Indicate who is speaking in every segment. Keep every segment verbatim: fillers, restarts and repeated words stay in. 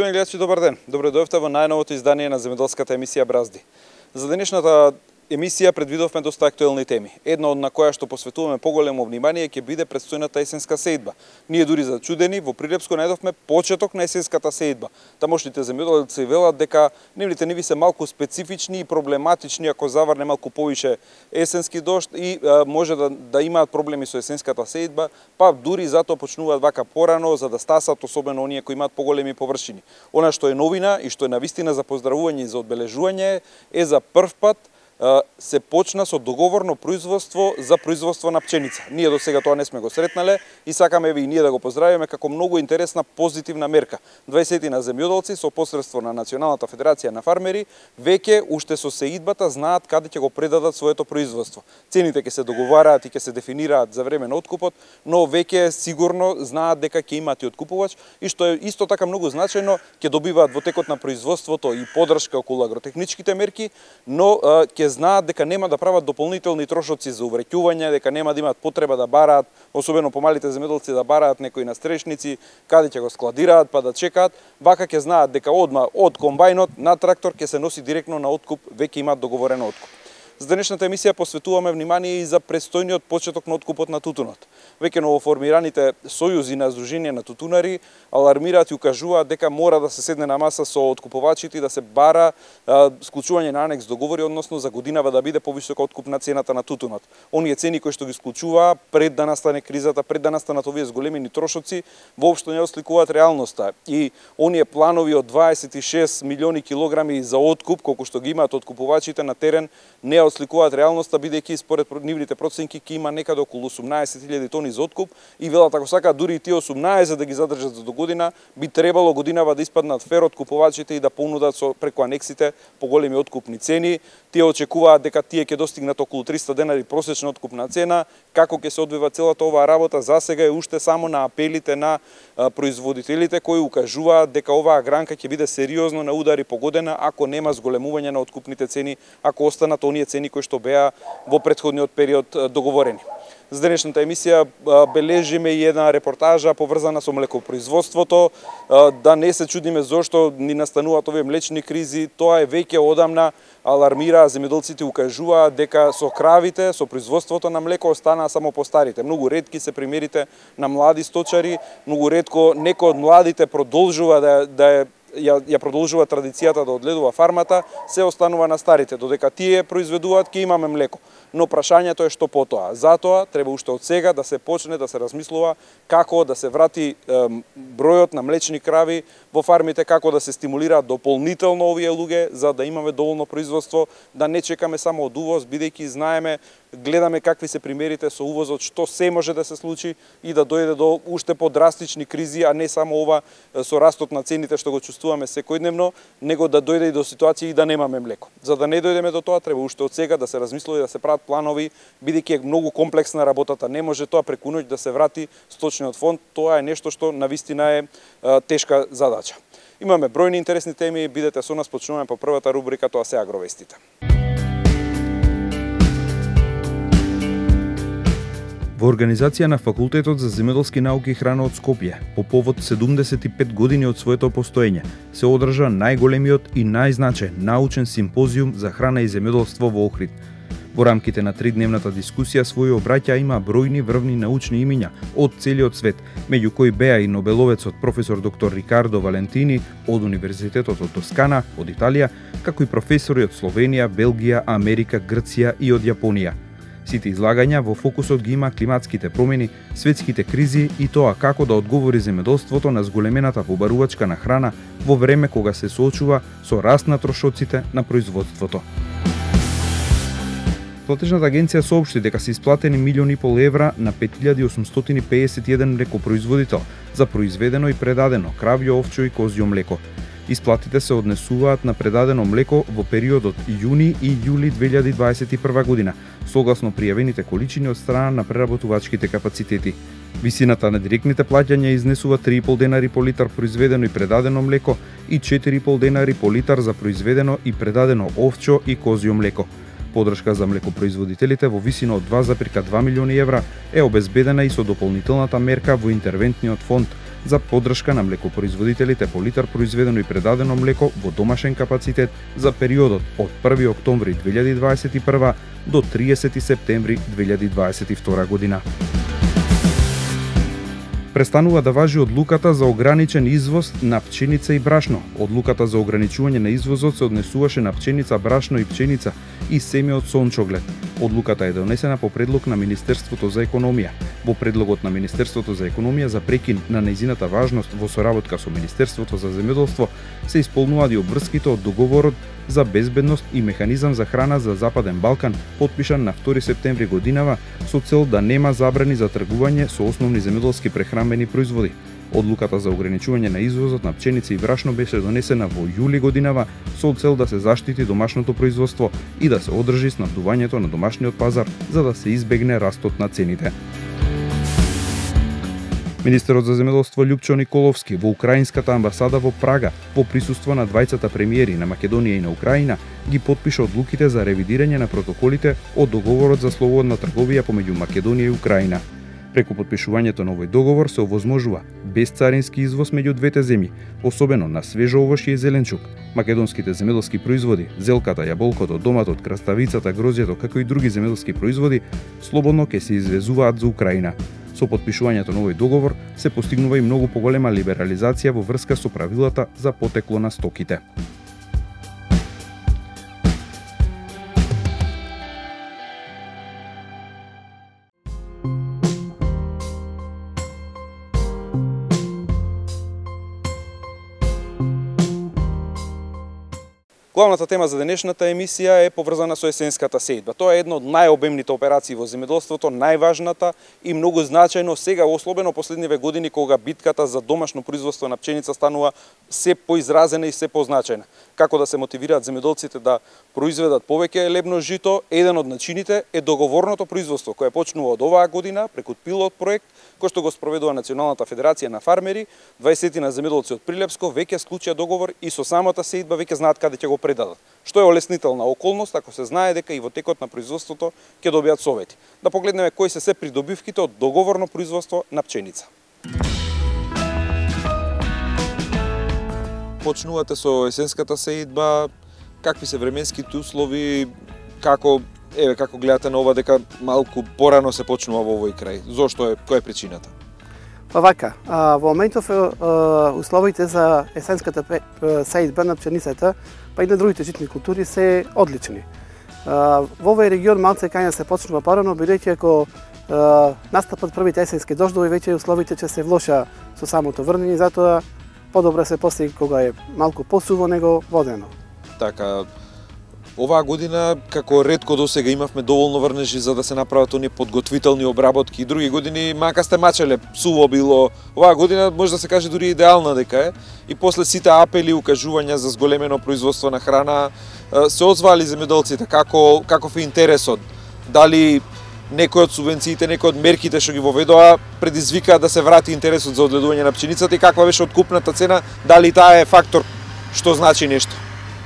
Speaker 1: Почитувани гледачи, добар ден. Добре дојавте во најновото издание на земјоделската емисија Бразди. За денешната емисија предвидовме доста актуелни теми. Една од на која што посветуваме поголемо внимание ќе биде предстојната есенска сејдба. Ние дури зачудени во Прилепско најдовме почеток на есенската сејдба. Тамошните земјоделци велат дека нивните ниви се малку специфични и проблематични ако заврне малку повише есенски дожд и а, може да, да имаат проблеми со есенската сејдба, па дури затоа почнуваат вака порано за да стасат, особено оние кои имаат поголеми површини. Она што е новина и што е навистина за поздравување и за одбележување е за прв пат се почна со договорно производство за производство на пченица. Ние до сега тоа не сме го сретнале и сакаме и ние да го поздравиме како многу интересна позитивна мерка. дваесетина земјоделци со посредство на Националната федерација на фармери веќе уште со сеидбата знаат каде ќе го предадат своето производство. Цените ќе се договараат и ќе се дефинираат за време на откупот, но веќе сигурно знаат дека ќе имаат и откупувач и што е исто така многу значајно, ќе добиваат во текот на производството и поддршка околу агротехничките мерки, но ќе знаат дека нема да прават дополнителни трошоци за увреќување, дека нема да имаат потреба да бараат, особено помалите земјоделци да бараат некои настрешници, каде ќе го складираат па да чекаат. Вака ќе знаат дека одма од комбајнот на трактор ќе се носи директно на откуп, веќе имаат договорен откуп. За денешната емисија посветуваме внимание и за престојниот почеток на откупот на тутунот. Веќе новоформираните сојузи на здруженија на тутунари алармираат и укажуваат дека мора да се седне на маса со откупувачите и да се бара а, склучување на анекс договори, односно за годинава да биде повисока откупна цената на тутунот. Оние цени кои што ги склучуваа пред да настане кризата, пред да настанат овие зголемени трошоци, воопшто не осликуваат реалноста. И оние планови од дваесет и шест милиони килограми за откуп, колку што ги имаат откупувачите на терен, не осликуваат реалноста, бидејќи според нивните проценки ќе има некаде околу осумнаесет илјади тони за откуп и велат ако сакаат дури и тие осумнаесет да ги задржат за до година, би требало годинава да испаднат фер откупувачите и да понудат со преку анексите поголеми откупни цени. Тие очекуваат дека тие ќе достигнат околу триста денари просечна откупна цена. Како ќе се одвива целата оваа работа засега е уште само на апелите на а, производителите кои укажуваат дека оваа гранка ќе биде сериозно на удари погодена ако нема зголемување на откупните цени, ако останат оние цени кои што беа во претходниот период договорени. За денешната емисија бележиме и една репортажа поврзана со млекопроизводството, да не се чудиме зошто ни настануваат овие млечни кризи, тоа е веќе одамна алармира, земјоделците укажуваат дека со кравите, со производството на млеко останаа само постарите. Многу ретки се примерите на млади сточари, многу ретко некој од младите продолжува да да е ја, ја продолжува традицијата да одледува фармата, се останува на старите, додека тие произведуваат ќе имаме млеко. Но прашањето е што потоа. Затоа треба уште од сега да се почне да се размислува како да се врати е, бројот на млечни крави во фармите, како да се стимулираат дополнително овие луѓе за да имаме доволно производство, да не чекаме само од увоз, бидејќи знаеме, гледаме какви се примерите со увозот, што се може да се случи и да дојде до уште подрастични кризи, а не само ова со растот на цените што го чувствуваме секојдневно, него да дојде и до ситуација и да немаме млеко. За да не дојдеме до тоа, треба уште од сега да се размислува и да се прават планови, бидејќи е многу комплексна работата. Не може тоа преку ноќ да се врати сточниот фонд, тоа е нешто што навистина е, е тешка задача. Имаме бројни интересни теми, бидете со нас, почнуваме по првата рубрика, тоа се агровестите.
Speaker 2: Во организација на Факултетот за земјоделски науки и храна од Скопје, по повод седумдесет и пет години од своето постоење, се одржа најголемиот и најзначаен научен симпозиум за храна и земјоделство во Охрид. Во рамките на тридневната дискусија своји обраќа има бројни врвни научни имиња од целиот свет, меѓу кои беа и нобеловецот професор доктор Рикардо Валентини од Универзитетот од Тоскана, од Италија, како и професори од Словенија, Белгија, Америка, Грција и од Јапонија. Сите излагања во фокусот ги има климатските промени, светските кризи и тоа како да одговори земјоделството на зголемената побарувачка на храна во време кога се соочува со раст на трошоците на производството. Платежната агенција соопшти дека се исплатени милион и пол евра на пет илјади осумстотини педесет и еден млекопроизводител за произведено и предадено кравјо, овчо и козјо млеко. Исплатите се однесуваат на предадено млеко во периодот јуни и јули две илјади дваесет и прва година, согласно пријавените количини од страна на преработувачките капацитети. Висината на директните плаќања изнесува три и пол денари по литар произведено и предадено млеко и четири и пол денари по литар за произведено и предадено овчо и козјо млеко. Поддршка за млекопроизводителите во висина од два зарез два милиони евра е обезбедена и со дополнителната мерка во интервентниот фонд за поддршка на млекопроизводителите по литар произведено и предадено млеко во домашен капацитет за периодот од први октомври две илјади дваесет и прва до триесети септември две илјади дваесет и втора година. Престанува да важи одлуката за ограничен извоз на пченица и брашно. Одлуката за ограничување на извозот се однесуваше на пченица, брашно и пченица и семе од сончоглед. Одлуката е донесена по предлог на Министерството за економија. Во предлогот на Министерството за економија за прекин на нејзината важност во соработка со Министерството за земјоделство се исполнуваат и обврските од договорот за безбедност и механизам за храна за Западен Балкан, потпишан на втори септември годинава, со цел да нема забрани за тргување со основни земјоделски прехранбени производи. Одлуката за ограничување на извозот на пченица и брашно беше донесена во јули годинава со цел да се заштити домашното производство и да се одржи снабдувањето на домашниот пазар за да се избегне растот на цените. Министерот за земјоделство Љупчо Николовски во украинската амбасада во Прага, во присуство на двајцата премиери на Македонија и на Украина, ги потпиша одлуките за ревидирање на протоколите од договорот за слободна трговија помеѓу Македонија и Украина. Преку потпишувањето на овој договор се овозможува безцарински извоз меѓу двете земји, особено на свежо овошје и зеленчук. Македонските земјоделски производи, зелката, јаболкото, доматот, краставицата, грозјето, како и други земјоделски производи, слободно ќе се извезуваат за Украина. Со потпишувањето на овој договор се постигнува и многу поголема либерализација во врска со правилата за потекло на стоките.
Speaker 1: Главната тема за денешната емисија е поврзана со есенската сејдба. Тоа е една од најобемните операции во земјоделството, најважната и многу значајно сега, особено последниве години, кога битката за домашно производство на пченица станува се поизразена и се позначајна. Како да се мотивираат земјоделците да произведат повеќе лебно жито, еден од начините е договорното производство, кое почнува од оваа година преку пилот проект кој што го спроведува Националната федерација на фармери. дваесет на земјоделци од Прилепско веќе склучија договор и со самата сејдба веќе знаат каде ќе го предадат. Што е олеснителна околност ако се знае дека и во текот на производството ќе добијат совети. Да погледнеме кои се се придобивките од договорно производство на пченица. Почнувате со есенската сејдба, какви се временските услови, како еве како гледате на ова дека малку порано се почнува во овој крај? Зошто е, која е причината?
Speaker 3: Па вака, а, во моментов а, условите за есенската сејдба на пченицата, па и на другите житни култури се одлични. А, во овој регион малце кања се почнува порано, бидејќи ако а, настапат првите есенски дождови, веќе условите ќе се влоша со самото врнење, затоа подобро се постига кога е малку посуво него водено.
Speaker 1: Така, оваа година, како ретко досега, имавме доволно врнежи за да се направат оние подготвителни обработки. И други години мака сте мачеле, суво било. Оваа година може да се каже дури идеална дека е. И после сите апели и укажувања за зголемено производство на храна се озвали земјоделците како каков е интересот. Дали некои од субвенциите, некои од мерките што ги воведоа предизвикаа да се врати интересот за одгледување на пченицата и каква беше откупната цена, дали таа е фактор што значи нешто?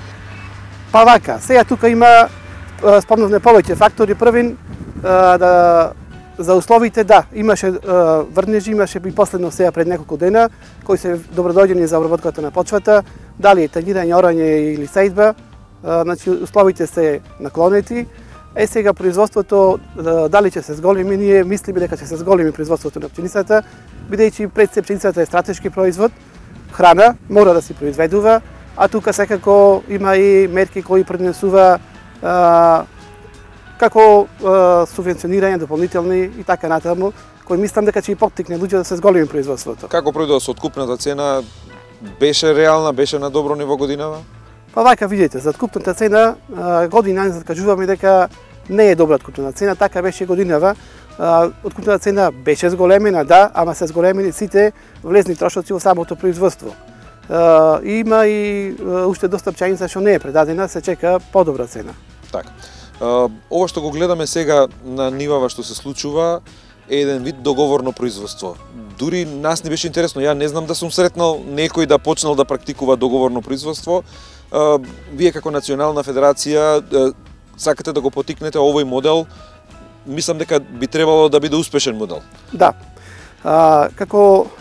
Speaker 3: Па вака, сега тука има спомнавме повеќе фактори. Првин да за условите, да, имаше врнежи, имаше и последно сега пред неколку дена кои се добродојдени за обработката на почвата, дали е тагирање, орање или сејдба, значи условите се наклонети. Е сега производството дали ќе се зголеми, ние мислиме дека ќе се зголеми производството на пченицата, бидејќи пред се пченицата е стратешки производ, храна мора да се произведува. А тука секако има и мерки кои пренесува а, како а, субвенционирање дополнителни и така натаму, кои мислам дека ќе и поттикне луѓе да се зголеми производството.
Speaker 1: Како пројдува со откупната цена? Беше реална, беше на добро ниво годинава?
Speaker 3: Па вака видите, за откупната цена година назад кажуваме дека не е добра откупна цена, така беше годинава. Откупната цена беше зголемена, да, ама се зголемени сите влезни трошоци во самото производство. Uh, има и uh, уште доста пченица што не е предадена, се чека подобра цена.
Speaker 1: Така. Uh, ова што го гледаме сега на нивава што се случува е еден вид договорно производство. Дури нас не беше интересно, ја не знам да сум сретнал некој да почнал да практикува договорно производство. Uh, вие како Национална федерација uh, сакате да го потикнете овој модел, мислам дека би требало да биде успешен модел.
Speaker 3: Да. Uh, како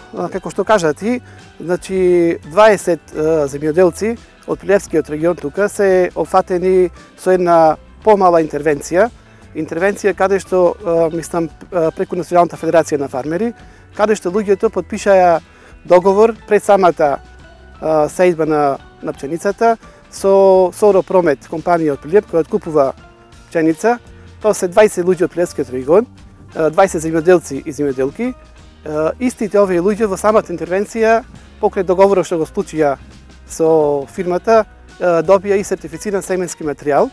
Speaker 3: како што кажа ти, значи дваесет земјоделци од Прилепскиот регион тука се опфатени со една помала интервенција. Интервенција каде што, мислам, преку Националната федерација на фармери, каде што луѓето потпишаја договор пред самата сејдба на, на пченицата со Соро Промет, компанија од Прилеп, која откупува пченица. Тоа се дваесет луѓе од Прилепскиот регион, дваесет земјоделци и земјоделки. Истите овие луѓе во самата интервенција, покрај договорот што го склучија со фирмата, добија и сертифициран семенски материјал.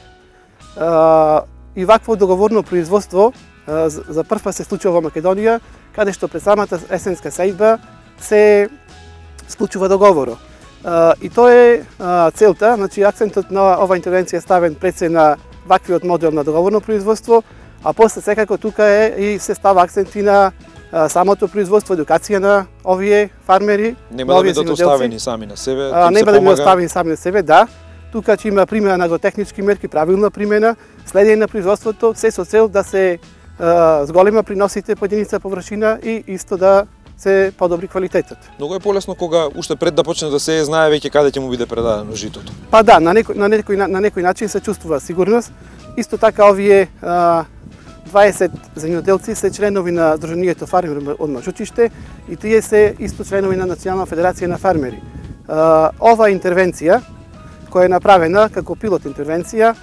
Speaker 3: И вакво договорно производство за прв пат се случува во Македонија, каде што пред самата есенска сејдба се склучува договорот. И тоа е целта, значи акцентот на оваа интервенција е ставен пред се на ваквиот модел на договорно производство, а после секако тука е и се става акцент и на самото производство, едукација на овие фармери.
Speaker 1: Нема да бидат оставени сами на себе.
Speaker 3: Нема да бидат оставени сами на себе, да. Тука ќе има примена на агротехнички мерки, правилна примена, следење на производството, се со цел да се зголема приносите по единица површина и исто да се подобри квалитетот.
Speaker 1: Многу е полесно кога уште пред да почне да се знае веќе каде ќе му биде предадено житото.
Speaker 3: Па да, на некој на некој на некој начин се чувствува сигурност. Исто така овие дваесет земјоделци се членови на Сдруженијето фармери од Мажучиште и тие се исто членови на Национална федерација на фармери. Ова интервенција која е направена како пилот интервенција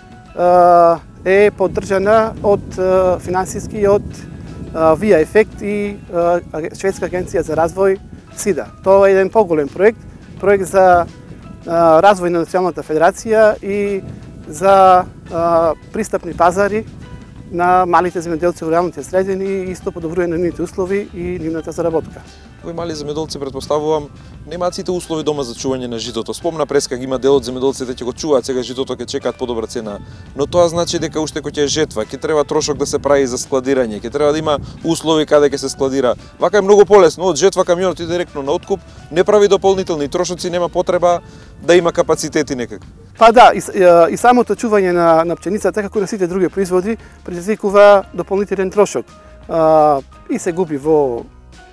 Speaker 3: е поддржана од финансиски од Вија Ефект и Шведска агенција за развој СИДА. Тоа е еден поголем проект, проект за развој на Националната федерација и за пристапни пазари на малите земјоделци во руралните средини и исто подобрување на нивните услови и нивната заработка.
Speaker 1: Овие мали земјоделци, претпоставувам, немаат сите услови дома за чување на житото. Спомна преска има дел од земјоделците ќе го чуваат сега житото, ќе чекаат подобра цена. Но тоа значи дека уште кога ќе е жетва, ќе треба трошок да се прави за складирање, ќе треба да има услови каде ќе се складира. Вака е многу полесно, од жетва камионот и директно на откуп, не прави дополнителни трошоци, нема потреба да има капацитети некако.
Speaker 3: Па да, и, и самото чување на, на пченицата, како на сите други производи, предизвикува дополнителен трошок. А, и се губи во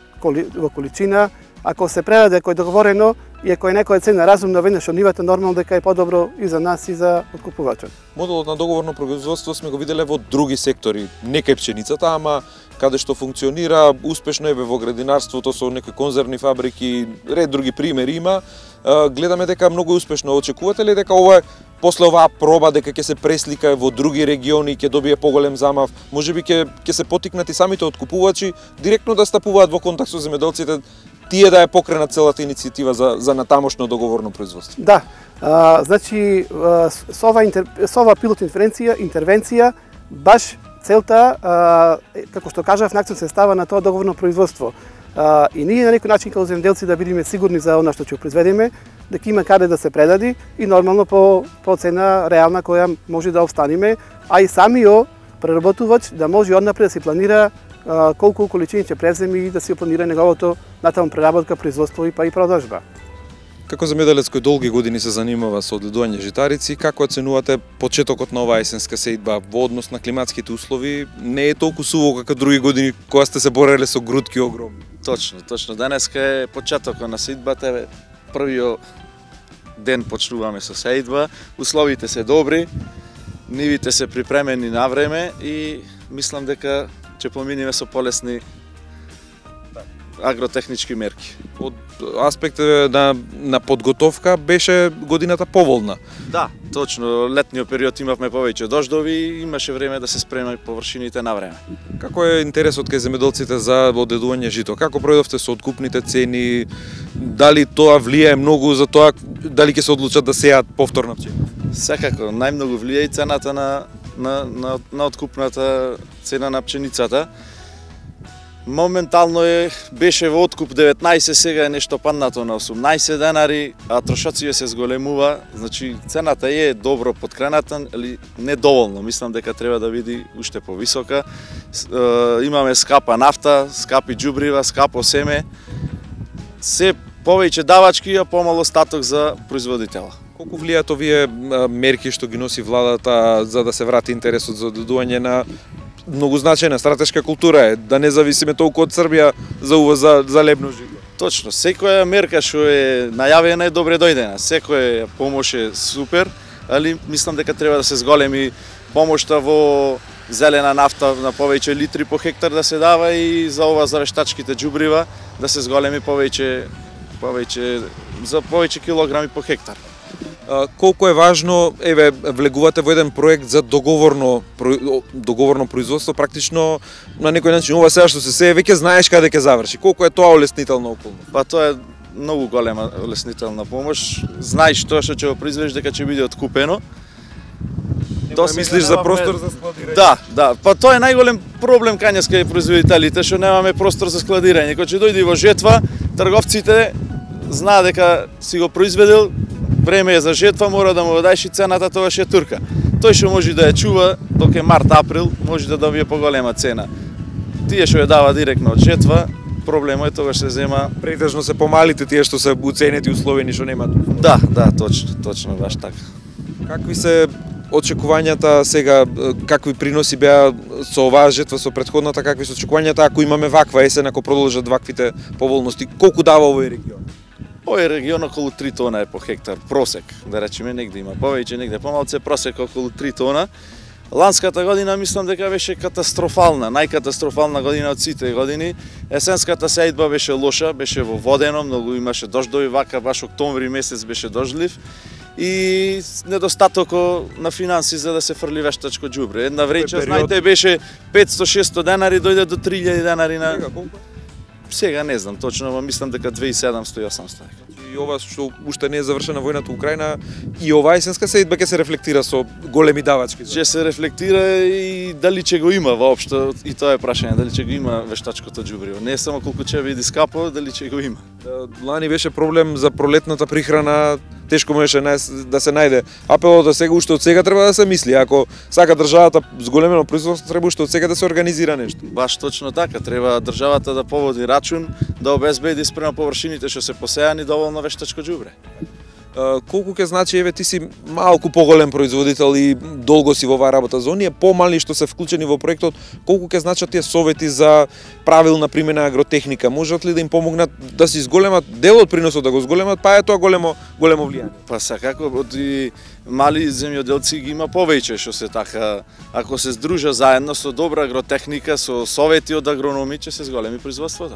Speaker 3: во количина, ако се предаде ако е договорено и ако е некоја цена разумна веднаш од нивата, нормално дека е подобро и за нас и за откупувачот.
Speaker 1: Моделот на договорно производство сме го виделе во други сектори, не кај пченицата, ама каде што функционира успешно е во градинарството со некои конзервни фабрики, ред други примери има. Гледаме дека многу успешно. Очекувате ли дека ова после оваа проба дека ќе се преслика во други региони, ќе добие поголем замав, можеби ќе ќе се потикнати самите откупувачи директно да стапуваат во контакт со земјоделците, тие да ја покренат целата иницијатива за за натамошно договорно производство?
Speaker 3: Да. А, значи со ова интер... со ова пилот интервенција, интервенција баш целта, а, како што кажав, на акцент се става на тоа договорно производство. А, и ние на некој начин како земјоделци да бидеме сигурни за она што ќе произведеме, дека има каде да се предади и нормално по, по цена реална која може да обстаниме, а и самиот преработувач да може однапред да си планира а, колку количини ќе преземе и да си планира неговото натаму преработка, производство и па и продажба.
Speaker 1: Како земјоделец кој долги години се занимава со одгледување житарици, како оценувате почетокот на оваа есенска сејдба во однос на климатските услови? Не е толку суво како други години кога сте се бореле со грудки огромни.
Speaker 4: Точно, точно. Денеска е почетокот на сејдбата, првиот ден почнуваме со сејдба, условите се добри, нивите се припремени на време и мислам дека ќе поминеме со полесни агротехнички мерки.
Speaker 1: Од аспект на, на подготовка беше годината поволна.
Speaker 4: Да, точно. Летниот период имавме повеќе дождови и имаше време да се спремат површините на време.
Speaker 1: Како е интересот кај земјоделците за одедување жито? Како пројдовте со откупните цени? Дали тоа влијае многу за тоа дали ќе се одлучат да сеат повторно пченица?
Speaker 4: Секако, најмногу влијае и цената на, на, на, на откупната цена на пченицата. Моментално е, беше во откуп деветнаесет, сега е нешто паднато на осумнаесет денари, а трошоците се зголемува, значи цената е добро подкрената, али не доволно, мислам дека треба да биде уште повисока. Е, имаме скапа нафта, скапи џубрива, скапо семе, се повеќе давачки, а помало статок за производителя.
Speaker 1: Колку влијаат овие мерки што ги носи владата за да се врати интересот за одедување на многу значајна стратешка култура е, да не зависиме толку од Србија за увоз за, за лебно жито?
Speaker 4: Точно, секоја мерка што е најавена е добре дојдена. Секоја помош е супер, али мислам дека треба да се зголеми помошта во зелена нафта на повеќе литри по хектар да се дава и за ова за вештачките џубрива да се зголеми повеќе повеќе за повеќе килограми по хектар.
Speaker 1: Колку е важно, еве, влегувате во еден проект за договорно договорно производство, практично на некој начин ова сега што се сее веќе знаеш каде ќе заврши. Колку е тоа олеснителна околност?
Speaker 4: Па тоа е многу голема олеснителна помош. Знаеш тоа што ќе го произведеш дека ќе биде откупено.
Speaker 1: Тоа мислиш за простор за складирање?
Speaker 4: Да, да. Па тоа е најголем проблем кањевски производителите што немаме простор за складирање. Кога ќе дојде во жетва, трговците знаат дека си го произведел, време е за жетва, мора да му дадеш и цената тогаш е турка. Тој што може да ја чува док е март, април, може да добие поголема цена. Тие што ја дава директно од жетва, проблемот е тогаш се зема.
Speaker 1: Претежно се помалите тие што се уценети условени што немаат.
Speaker 4: Да, да, точно, точно баш така.
Speaker 1: Какви се очекувањата сега, какви приноси беа со оваа жетва со претходната, какви се очекувањата ако имаме ваква есен, ако продолжат ваквите поволности, колку дава овој регион?
Speaker 4: Овој регион околу три тона е по хектар, просек, да речеме, негде има повеќе, негде помалце, просек околу три тона. Ланската година мислам дека беше катастрофална, најкатастрофална година од сите години. Есенската сејдба беше лоша, беше во водено, многу имаше дождови, вака баш октомври месец беше дождлив и недостаток на финанси за да се фрли вештачко џубре. Една вреќа, знаете, беше петсто шесто денари, дојде до три илјади денари на...
Speaker 1: Сега колку?
Speaker 4: Сега не знам точно, но мислам дека две илјади и седамсто и осамсто.
Speaker 1: И ова што уште не е завршена војната Украина и оваа есенска сејдба ќе се рефлектира со големи давачки.
Speaker 4: Ќе се рефлектира и дали ќе го има воопшто, и тоа е прашање, дали ќе го има вештачкото џубриво. Не е само колку ќе биде скапо, дали ќе го има.
Speaker 1: Лани беше проблем за пролетната прихрана, тешко можеше да се најде. Апелот до сега уште од сега треба да се мисли, ако сака државата зголемено производство, треба уште од сега да се организира нешто.
Speaker 4: Баш точно така, треба државата да поводи рачун, да обезбеди спрема површините што се посејани доволно вештачко џубре.
Speaker 1: Колку ќе значи, еве ти си малку поголем производител и долго си во оваа работа, за оние помали што се вклучени во проектот, колку ќе значат тие совети за правилна примена агротехника? Можат ли да им помогнат да се зголемат дел од приносот да го зголемат, па е тоа големо големо влијание?
Speaker 4: Па сакако од и мали земјоделци ги има повеќе што се така, ако се здружа заедно со добра агротехника, со совети од агрономи, ќе се зголеми производството.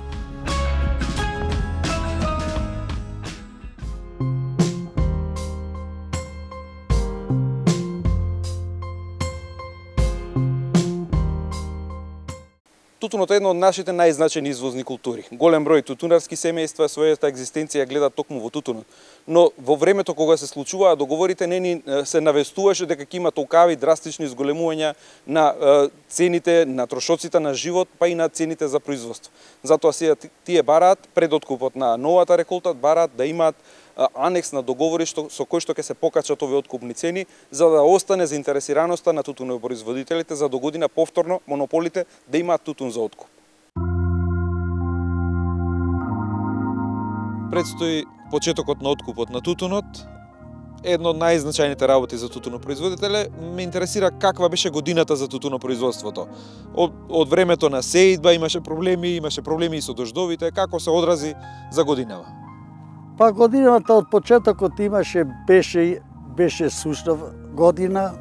Speaker 1: Тутунот е една од нашите најзначајни извозни култури. Голем број тутунарски семејства својата екзистенција гледаат токму во тутунот. Но во времето кога се случуваа договорите, не ни се навестуваше дека ќе има толкави драстични зголемувања на цените, на трошоците на живот, па и на цените за производство. Затоа сега тие бараат пред откупот на новата реколта, бараат да имаат анекс на договори што, со кој што ќе се покачат овие откупни цени, за да остане заинтересираноста на тутунопроизводителите за до година повторно монополите да имаат тутун за откуп. Предстои почетокот на откупот на тутунот. Едно од најзначајните работи за тутунопроизводителе. Ме интересира каква беше годината за тутунопроизводството. Од, од времето на сејдба имаше проблеми, имаше проблеми и со дождовите, како се одрази за годинава?
Speaker 5: Па годината од почетокот имаше, беше, беше сушна година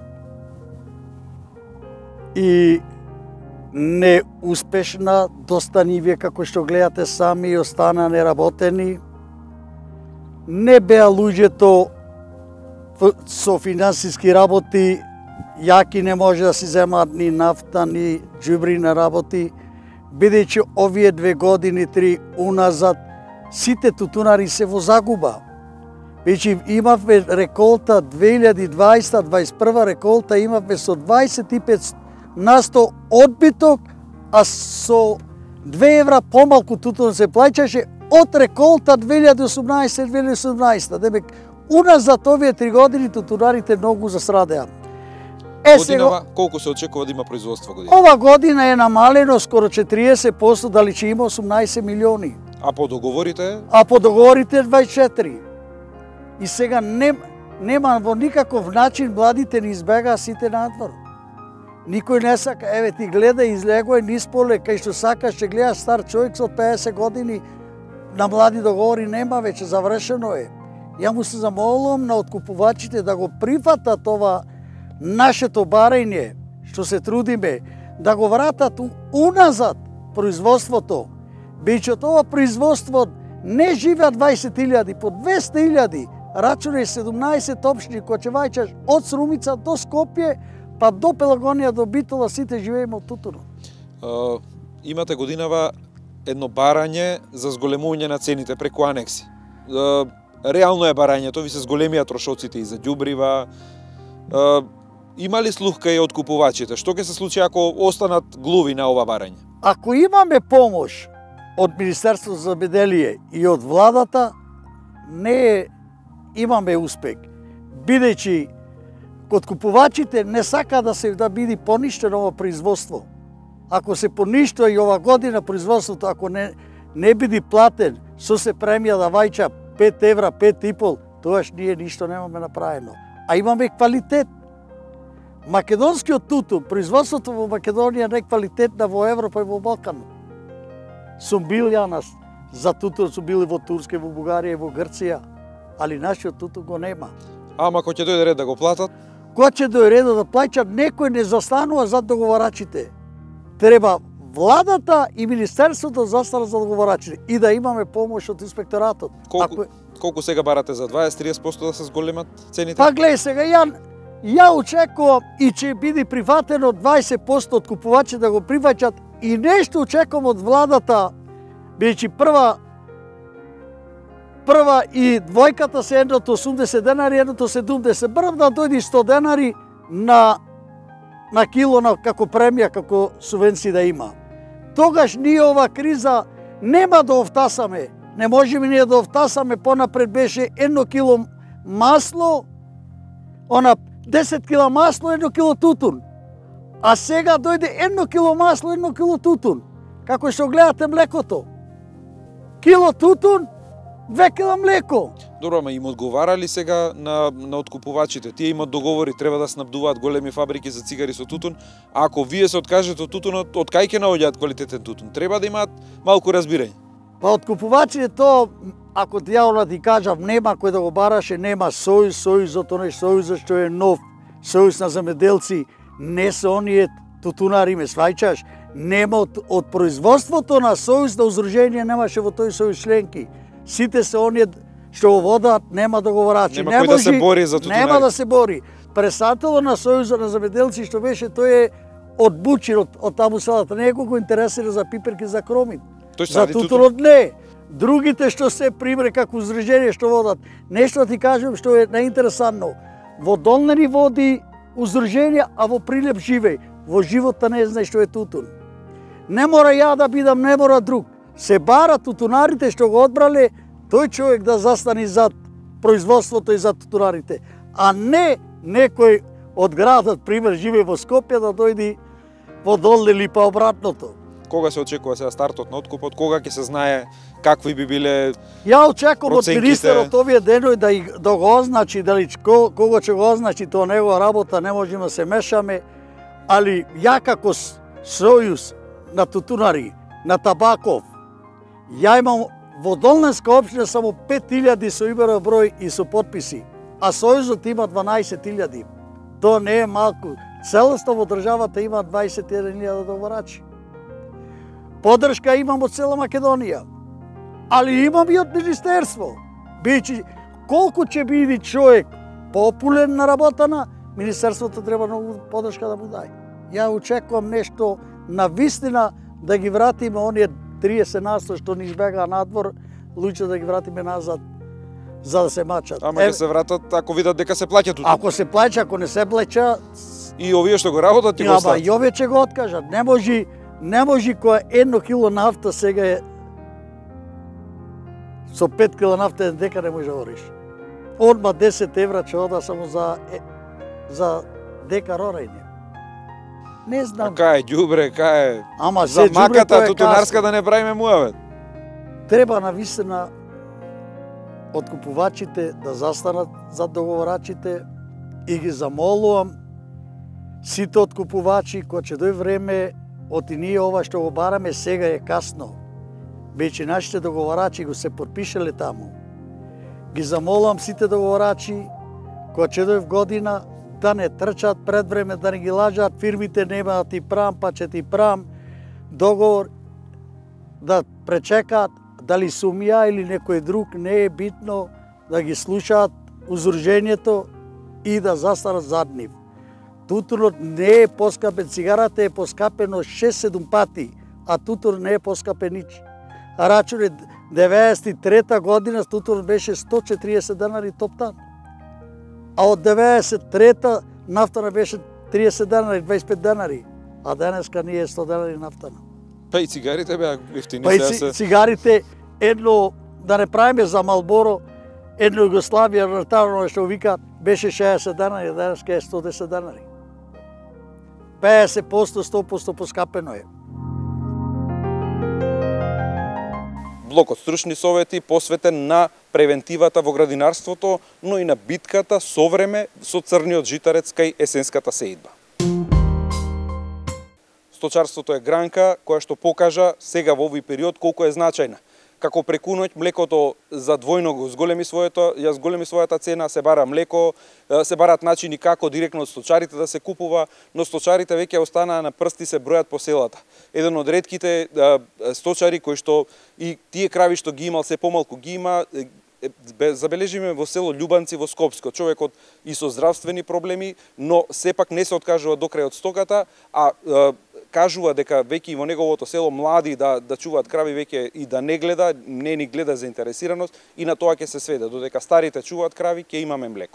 Speaker 5: и неуспешна, доста нивје како што гледате сами остана неработени. Не беа луѓето со финансиски работи, јаки не може да си земаат ни нафта, ни џубри на работи, бидејќи овие две години, три уназад, сите тутунари се во загуба. Веќе имавме реколта две илјади и дваесета дваесет и прва реколта имавме со дваесет и пет на сто одбиток, а со две евра помалку тутун се плаќаше од реколта две илјади и осумнаесета две илјади и седумнаесета. Демек, уназад овие три години тутунарите многу засрадеа.
Speaker 1: Е, годинава, сега, колку се очекува да има производство година?
Speaker 5: Ова година е намалено скоро четириесет проценти, дали ќе има осумнаесет милиони.
Speaker 1: А по договорите?
Speaker 5: А по договорите дваесет и четири. И сега нем, нема во никаков начин младите ни избегаа сите надвор. Никој не сака, еве ти гледа излегува низ поле, кај што сакаш ќе гледаш стар човек со пеесет години, на млади договори нема, веќе завршено е. Ја му се замолувам на откупувачите да го прифатат ова нашето барање, што се трудиме, да го вратат уназад производството. Бидејќи од ова производство не живеат дваесет илјади, по двесте илјади, рачунај седумнаесет општини Кочевајчаш, од Срумица до Скопје, па до Пелагонија, до Битола, сите живееме од тутунот.
Speaker 1: Uh, имате годинава едно барање за зголемување на цените преку анекси. Uh, реално е барањето, ви се зголемија трошоците и за ѓубрива. Uh, има ли слух кај откупувачите? Што ќе се случи ако останат глуви на ова барање?
Speaker 5: Ако имаме помош од Министерството за земјоделие и од владата, не имаме успех. Бидејќи откупувачите не сака да се да биде поништено ова производство. Ако се поништува и ова година производството, ако не не биде платен со се премија да вајча пет евра, пет и пол, тоаш ние ништо немаме направено. А имаме квалитет. Македонскиот тутун, производството во Македонија не е квалитетна во Европа и во Балкан. Сум бил јанас за тутун, сум бил и во Турска, во Бугарија, и во Грција, али нашиот тутун го нема.
Speaker 1: Ама кога ќе дојде ред да го платат?
Speaker 5: Кога ќе дојде ред да плаќат, некој не застанува зад договорачите. Треба владата и Министерството застанат за договорачите и да имаме помош од инспекторатот.
Speaker 1: Колку,
Speaker 5: Ако...
Speaker 1: колку сега барате за дваесет до триесет проценти да се зголемат цените?
Speaker 5: Па гледај сега, ја, ја очекувам и ќе биде прифатено дваесет проценти од купувачи да го прифаќат и нешто очекувам од владата, бидејќи прва прва и двојката се едното осумдесет денари, едното седумдесет. Брав да дојде сто денари на на кило на како премија, како субвенција да има. Тогаш ние ова криза нема да овтасаме. Не можеме ние да овтасаме, понапред беше едно кило масло, она десет кила масло, едно кило тутун. А сега дојде едно кило масло, едно кило тутун. Како што гледате млекото. Кило тутун, две кила млеко.
Speaker 1: Добро, ама им одговара ли сега на, на откупувачите? Тие имат договори, треба да снабдуваат големи фабрики за цигари со тутун. А ако вие се откажете од тутунот, од кај ќе наоѓаат квалитетен тутун? Треба да имаат малку разбирање.
Speaker 5: Па откупувачите то, ако ја ти кажав, нема кој да го бараше, нема сојуз, сојузот, оној сојузот што е нов, сојуз на земјоделци, не се оние тутунари, ме свајчаш, нема од, од производството на сојуз на уздружение немаше во тој сојуз членки. Сите се оние што го водат, нема договорачи.
Speaker 1: Нема
Speaker 5: не
Speaker 1: кој
Speaker 5: можи,
Speaker 1: да се бори за тутунари.
Speaker 5: Нема да се бори. Пресатело на сојузот на земјоделци што беше, тој е од Бучир, од, од таму селата. Некој го интересира за пиперки, за кромин.
Speaker 1: Тој
Speaker 5: За тутунот не. Другите што се пример како уздружение што водат. Нешто ти кажам што е наинтересантно. Во Долнери води уздружение, а во Прилеп живеј. Во живота не знае што е тутун. Не мора ја да бидам, не мора друг. Се бара тутунарите што го одбрале, тој човек да застани зад производството и зад тутунарите, а не некој од градот, пример, живее во Скопје, да дојди во Долни или па обратното.
Speaker 1: Кога се очекува сега стартот на откупот? Кога ќе се знае какви би биле
Speaker 5: Ја очекувам од
Speaker 1: проценките?
Speaker 5: министерот овие денови да, и- да го означи, дали ко- кого ќе го означи, тоа негова работа, не можеме да се мешаме, али ја како с- сојуз на тутунари, на табаков, ја имам во Долненска општина само пет илјади со имено број и со подписи, а сојузот има дванаесет илјади. Тоа не е малку. Целосно во државата има дваесет и еден илјада договорачи. Подршка имам од цела Македонија. Али имам и од Министерство. Бидејќи колку ќе биде човек популен на работана, Министерството треба многу подршка да му даде. Ја очекувам нешто на вистина да ги вратиме оние триесет на сто што ни избегаа надвор, луѓе да ги вратиме назад за да се мачат.
Speaker 1: Ама ќе се вратат ако видат дека се плаќа тутун.
Speaker 5: Ако се плаќа, ако не се плаќа,
Speaker 1: И овие што го работат ќе го
Speaker 5: ама
Speaker 1: остават.
Speaker 5: и овие ќе го откажат. Не може, не може која едно кило нафта сега е со пет кила нафта еден дека не може да ориш. Одма десет евра ќе ода само за е, за дека рорање. Не
Speaker 1: А
Speaker 5: знам.
Speaker 1: кај ѓубре, кај
Speaker 5: Ама
Speaker 1: за
Speaker 5: се ѓубре, тоа
Speaker 1: маката
Speaker 5: е
Speaker 1: тутунарска
Speaker 5: касно.
Speaker 1: да не правиме муавет.
Speaker 5: Треба навистина откупувачите да застанат за договорачите и ги замолувам сите откупувачи, кога ќе дојде време, од и ние ова што го бараме сега е касно. Вече нашите договарачи го се подпишале таму. Ги замолам сите договарачи, кога ќе дојде година, да не трчат пред време, да не ги лажат, фирмите нема да ти прам, па ќе ти прам, договор, да пречекат, дали сум ја или некој друг, не е битно, да ги слушаат узружението и да застанат зад нив. Туторот не е поскапен, цигарата е поскапено шест-седум пати, а тутор не е поскапен нич. А рачун е деветдесет и трета година, тутор беше сто и четириесет денари топтан. А од деветдесет и трета нафтана беше триесет денари, дваесет и пет денари. А денеска ние е сто денари нафтана.
Speaker 1: Па и цигарите беа ефтини.
Speaker 5: Па и
Speaker 1: се...
Speaker 5: цигарите, едно, да не правиме за Малборо, едно Југославија, ротарно што викаат, беше шеесет денари, денеска е сто десет денари. педесет проценти, сто проценти поскапено е.
Speaker 1: Блокот стручни совети посветен на превентивата во градинарството, но и на битката со време со црниот житарец кај есенската сеидба. Сточарството е гранка која што покажа сега во овој период колку е значајна. Како преку ноќ млекото за двојно го зголеми своето, ја зголеми својата цена, се бара млеко, се бараат начини како директно од сточарите да се купува, но сточарите веќе останаа на прсти, се бројат по селата. Еден од ретките сточари кои што и тие крави што ги имал се помалку ги има, забележиме во село Љубанци во Скопско, човекот и со здравствени проблеми, но сепак не се откажува до крај од стоката, а кажува дека веќе и во неговото село млади да да чуваат крави веќе и да не гледа, не ни гледа заинтересираност и на тоа ќе се сведе. Додека старите чуваат крави, ќе имаме млеко.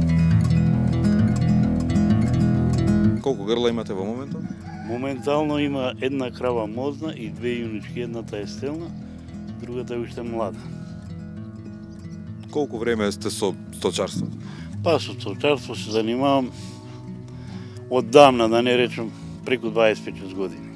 Speaker 1: Колку грла имате во моментот?
Speaker 6: Моментално има една крава мозна и две јунички, едната е стелна, другата е уште млада.
Speaker 1: Колку време сте со сточарството?
Speaker 6: Па со сточарство се занимавам оддавна, да не речем преку дваесет и пет години.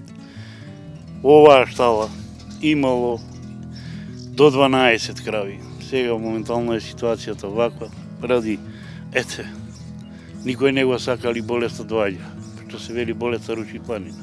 Speaker 6: Оваа штала имало до дванаесет крави. Сега моментално е ситуацијата ваква, ради, ете, никој не го сакали болеста доаѓа, што се вели болеста ручи планина.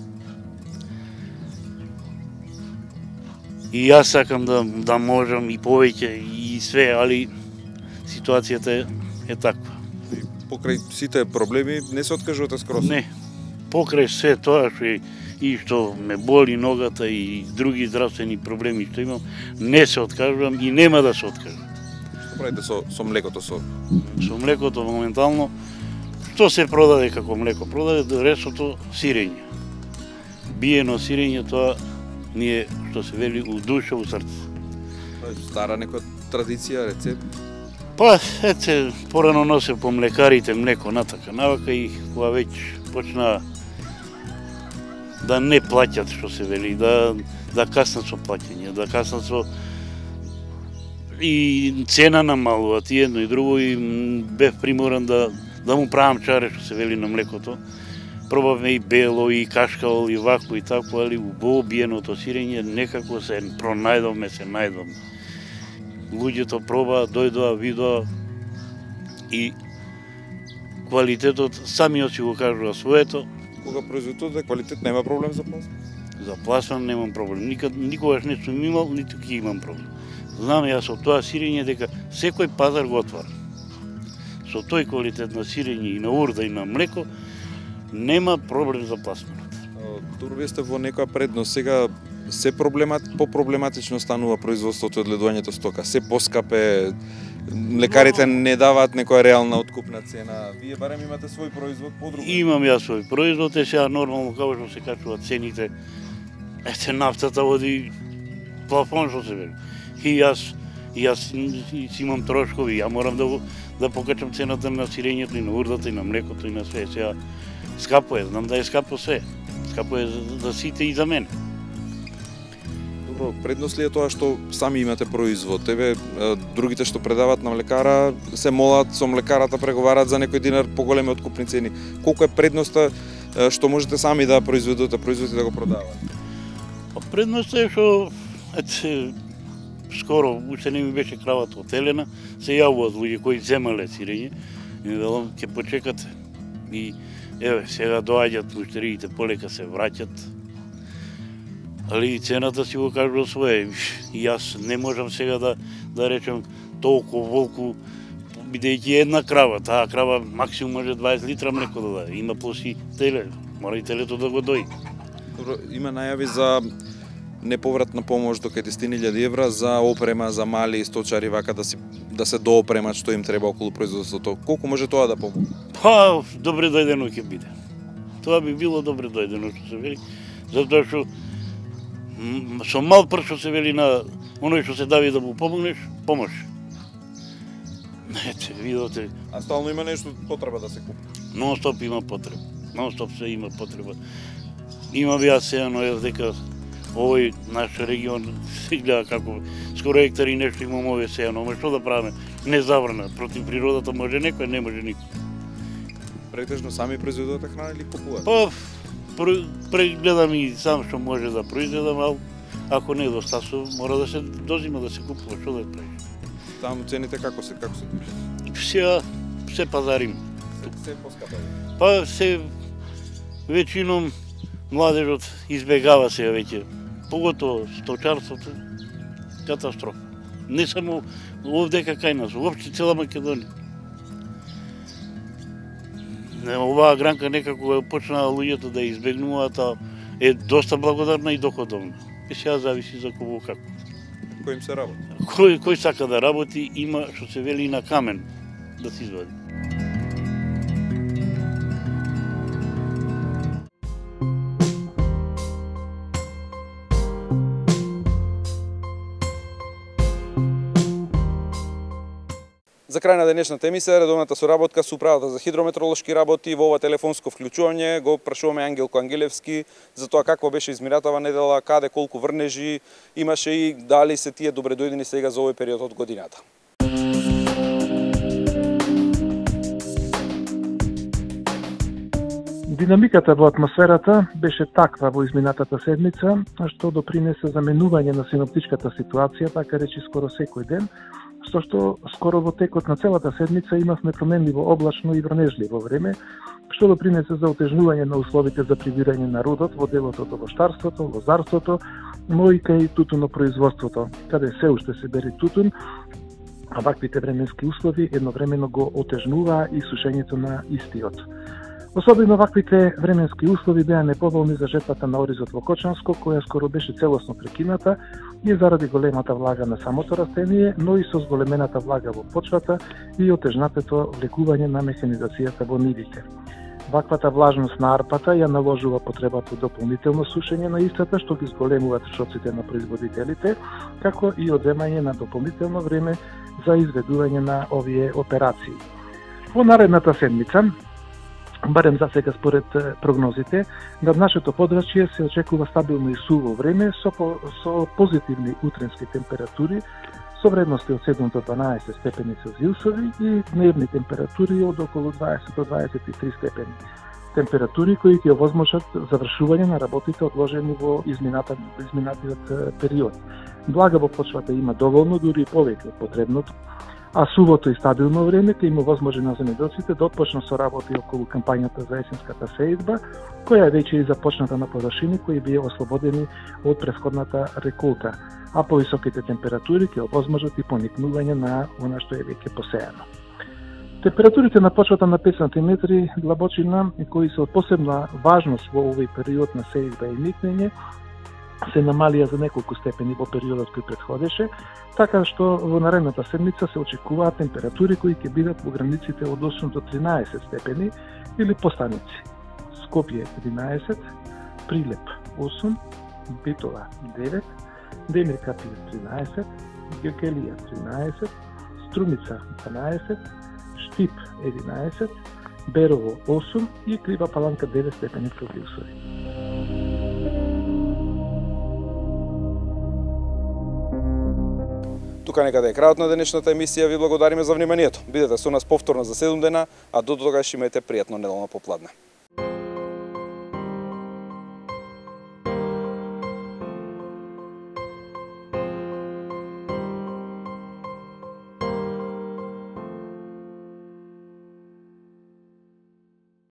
Speaker 6: И јас сакам да, да можам и повеќе и све, али ситуацијата е, е таква.
Speaker 1: И покрај сите проблеми не се откажувате скроз?
Speaker 6: Не. Покрај се тоа што и, и што ме боли ногата и други здравствени проблеми што имам, не се откажувам и нема да се откажам.
Speaker 1: Што правите со, со млекото? Со...
Speaker 6: со млекото моментално, што се продаде како млеко? Продаде ресото сирење. Биено сирење, тоа ни е, што се вели, у душа, у срце.
Speaker 1: Стара некоја традиција, рецепт?
Speaker 6: Па, ете, порано носе по млекарите млеко натака, навака и кога веќе почна да не плаќат, што се вели, да, да каснат со плаќање, да каснат со и цена намалуваат и едно и друго и бев приморан да, да му правам чаре, што се вели на млекото. Пробавме и бело, и кашкавол, и вако, и тако, али убаво биеното сирење некако се пронајдовме, се најдовме. Луѓето пробаа, дојдоа, видоа и квалитетот самиот си го кажува своето.
Speaker 1: Кога производителот е квалитет, нема проблем за пласман?
Speaker 6: За пласман немам проблем. Никад, никогаш не сум имал, ниту ќе имам проблем. Знам јас од тоа сирење дека секој пазар го отвара. Со тој квалитет на сирење и на урда и на млеко нема проблем за пласманот.
Speaker 1: Тур, вие сте во некоја предност. Сега се проблемат, по-проблематично станува производството и одгледувањето стока. Се поскапе, млекарите не даваат некоја реална откупна цена. Вие барем имате свој производ подруго.
Speaker 6: Имам јас свој производ, е сега нормално како што се качуваат цените. Ете, нафтата води плафон, што се вели. И јас, и јас си имам трошкови, ја морам да, да покачам цената на сирењето и на урдата и на млекото и на све. Сега скапо е, знам да е скапо све. Скапо е за, за сите и за мене.
Speaker 1: Добро, предност ли е тоа што сами имате производ? Тебе, другите што предават на млекара, се молат со млекарата, преговараат за некој динар поголеми откупни цени. Колку е предноста што можете сами да произведувате, производите да го продавате?
Speaker 6: Предноста е што, ете, скоро, уште не ми беше кравата отелена, се јавуваат луѓе кои земале сирење, и велам, ќе почекате. И еве, сега доаѓат муштериите, полека се враќат. Али цената си го кажува свое. И јас не можам сега да, да речем толку волку, бидејќи една крава, таа крава максимум може дваесет литра млеко да даде. Има плюс и теле, мора и телето да го дои.
Speaker 1: Добро, има најави за неповратна помош до десет илјади евра за опрема за мали сточари вака да си да се доопремат што им треба околу производството. Колку може тоа да помогне?
Speaker 6: Па, добре дојдено ќе биде. Тоа би било добре дојдено што се вели, затоа што со мал прст што се вели на оној што се дави да му помогнеш, помош. Ете, видите.
Speaker 1: А стално има нешто потреба да се купи?
Speaker 6: Нон-стоп има потреба. Нон-стоп се има потреба. Има би јас сеано е дека овој наш регион се гледа како скоро хектари нешто имам овие сеано, ама што да правиме? Не забрана, против природата може некој, не може никој.
Speaker 1: Претежно сами произведувате храна или купувате?
Speaker 6: Па, прегледам и сам што може да произведам, а ако не достасу, мора да се дозима да се купува, што да правиш?
Speaker 1: Таму цените како се како се движат?
Speaker 6: Сега се пазарим.
Speaker 1: Се, се поскапа.
Speaker 6: Па се веćinom младежот избегава сега веќе, поготово сточарството, катастрофа. Не само овдека кај нас, уопште цела Македонија. Оваа гранка некако почнаа луѓето да избегнуваат, а е доста благодарна и доходовна. И сега зависи за кого како.
Speaker 1: Кој им се работи?
Speaker 6: Кој, кој сака да работи, има што се вели на камен да се извади.
Speaker 1: За крај на денешната емисија, редовната соработка со Управата за хидрометеоролошки работи. Во ова телефонско вклучување го прашуваме Ангелко Ангелевски за тоа каква беше изминатава недела, каде колку врнежи имаше и дали се тие добре дојдени сега за овој период од годината.
Speaker 7: Динамиката во атмосферата беше таква во изминатата седмица, што допринесе за менување на синоптичката ситуација, така речи скоро секој ден, со што скоро во текот на целата седмица имавме променливо облачно и врнежливо време, што допринесе за отежнување на условите за прибирање на родот во делот од овощарството, лозарството, но и кај тутунопроизводството, каде се уште се бери тутун, а ваквите временски услови едновремено го отежнуваа и сушењето на истиот. Особено ваквите временски услови беа неповолни за жетвата на оризот во Кочанско, која скоро беше целосно прекината и заради големата влага на самото растение, но и со зголемената влага во почвата и отежнатето влекување на механизацијата во нивите. Ваквата влажност на арпата ја наложува потребата од дополнително сушење на истата, што ги зголемува трошоците на производителите, како и одземање на дополнително време за изведување на овие операции. Во наредната седмица, барем за сега според прогнозите, над нашето подрачје се очекува стабилно и суво време со, со позитивни утренски температури, со вредности од седум до дванаесет степени Целзиусови и дневни температури од околу дваесет до дваесет и три степени. Температури кои ќе овозможат завршување на работите одложени во изминатиот период. Влага во почвата има доволно, дури и повеќе од потребното, а сувото и стабилно време ќе има возможност на земјоделците да отпочнат со работи околу кампањата за есенската сеидба, која веќе е започната на површини кои бие ослободени од претходната реколта, а повисоките температури ќе овозможат и поникнување на она што е веќе посејано. Температурите на почвата на пет сантиметри длабочина, кои се од посебна важност во овој период на сеидба и никнење, се намалија за неколку степени во периодот кој претходеше, така што во наредната седмица се очекуваат температури кои ќе бидат во границите од осум до тринаесет степени или по станици. Скопје тринаесет, Прилеп осум, Битола девет, Демир Капија тринаесет, Гекелија тринаесет, Струмица дванаесет, Штип единаесет, Берово осум и Крива Паланка девет степени Целзиусови.
Speaker 1: Тука некаде е крајот на денешната емисија. Ви благодариме за вниманието. Бидете со нас повторно за седум дена, а до тогаш имајте пријатно неделно попладне.